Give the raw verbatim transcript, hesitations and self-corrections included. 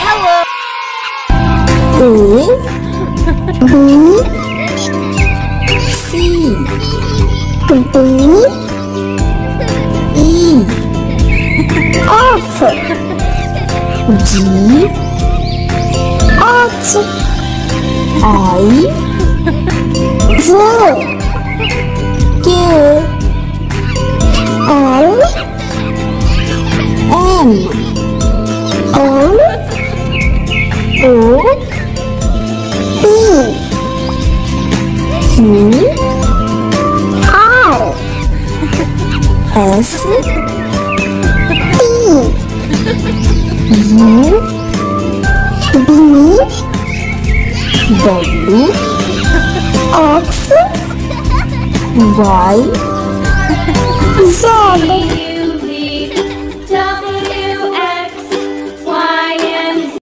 A B C D E F G H I J K L M N O P Q R S T U V W X Y Z